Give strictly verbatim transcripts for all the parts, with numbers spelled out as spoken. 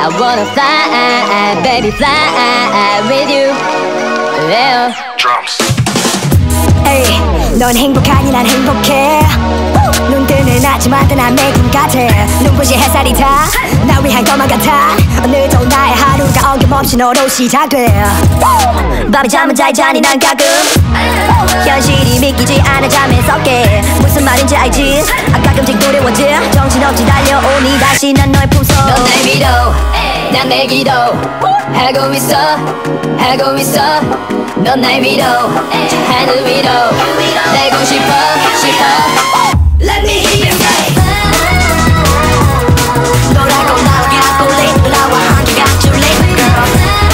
I wanna fly, baby fly with you. Yeah. Drums. Hey, 넌 행복하니 난 행복해. 눈 뜨는 아침마다 난 매일 같아. 눈부신 햇살이 다 나 위한 것만 같아. 오늘도 나의 하루가 어김없이 너로 시작돼. 밤에 잠은 잘 자니 난 가끔 현실이 믿기지 않아 잠에서 깨. 무슨 말인지 알지? 아 가끔씩 두려워져. 정신없이 달려오니 다시 난 너의 품속. 넌 날 믿어 난 내 기도 하고 있어 하고 있어. 넌 날 믿어 저 하늘 위로 날고 싶어 싶어. Let me hear you say 너라고 나와 가볼래. 나와 함께 가줄래 girl.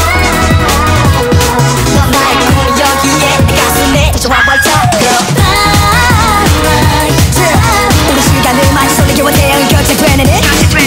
넌 나의 꿈이 여기에 내 가슴에 저 활활 차 girl. 우리 시간을 마치 손에게와 태양이 교체되는 it.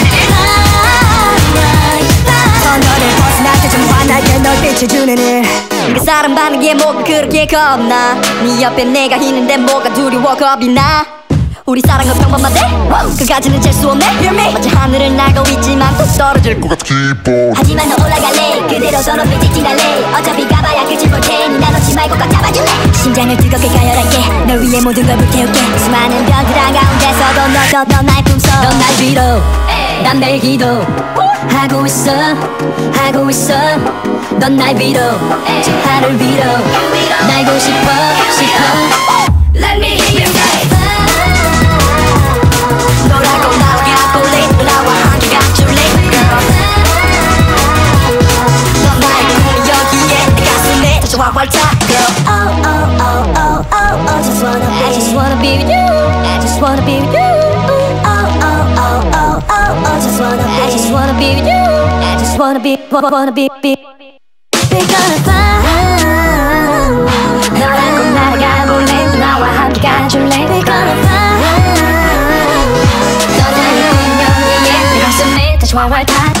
더 너를 벗어날 때 좀 환하게 널 비춰주는 it. 그 사람 받는 게 뭐가 그렇게 겁나. 네 옆에 내가 있는데 뭐가 두려워 겁이 나. 우리 사랑은 평범한데 그까지는 잴 수 없네. Hear me? 마치 하늘을 날고 있지만 또 떨어질 것 같아. 하지만 너 올라갈래 그대로 저 높이 직진할래. 어차피 가봐야 끝을 볼 테니 나 놓지 말고 꽉 잡아줄래. 심장을 뜨겁게 가열할게. 널 위해 모든 걸 불태울게. 수많은 별들 한가운데서도 너도 너 날 품속. 넌 날 빌어 난 내 기도 하고 있어 하고 있어. 넌 날 빌어 저 하늘 위로 날고 싶어 싶어. Let me hear you say 너라고 나와 가볼래. 나와 함께 가줄래 girl. 넌 나의 꿈이 여기에 내 가슴에 다시 활활 차 girl. Oh oh oh oh oh oh just wanna be I just wanna be with you I just wanna be with you. Oh oh oh oh oh oh just wanna be I just wanna be with you I just wanna be wanna be be. We're gonna fly. 너라고 날아가볼래. 나와 함께 가줄래 We're gonna fly. 너 나의 꿈 여기에 내 가슴에 다시 활활 타.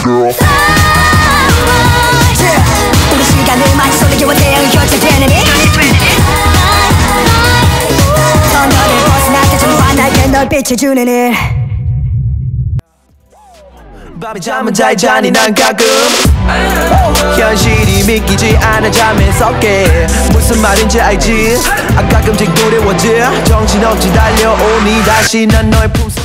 우리 시간을 마치 손에게와 태양이 교체되는 it. 더 너를 벗어날 때 좀 환하게 널 비춰주는 it. 밤에 잠은 잘 자니 난 가끔 현실이 믿기지 않아 잠에서 깨. 무슨 말인지 알지? 아 가끔씩 두려워져. 정신없이 달려오니 다시 난 너의 품속.